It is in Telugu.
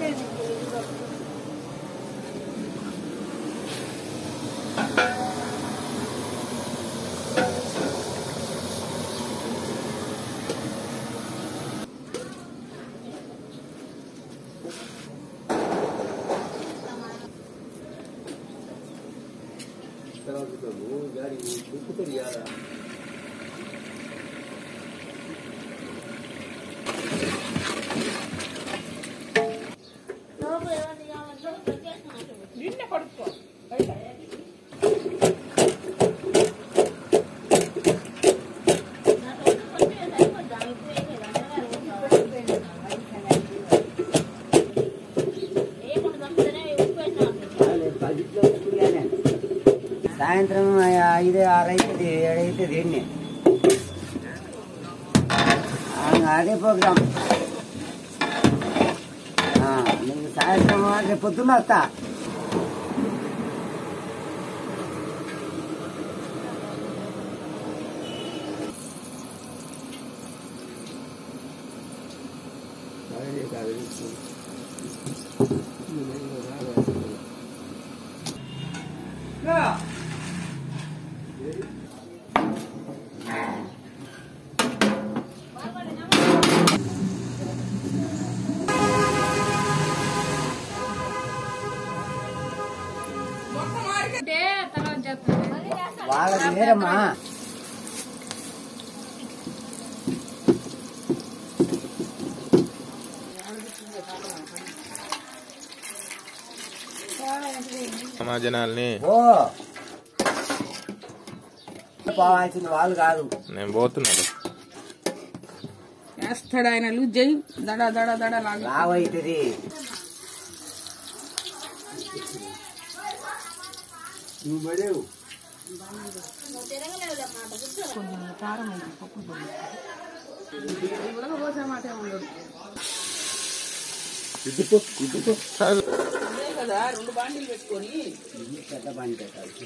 సాయంత్రం 5, 6 అవుతుంది, 7 అవుతుంది. ఎన్ని అదే ప్రోగ్రాం. నీకు సాయంత్రం రేపు పొద్దున్న వస్తా. వాళ్ళది వేరమ్మా. జనాల్ని పోవాల్సిన వాళ్ళు కాదు. నేను పోతున్నాడు వేస్తాడు ఆయన. జై దడ దడ దడ లావైతుంది. నువ్వు పడేవు పోసామాట ఉండదు కదా. 2 బాండీలు పెట్టుకొని పెద్ద బండి పెట్టాలి.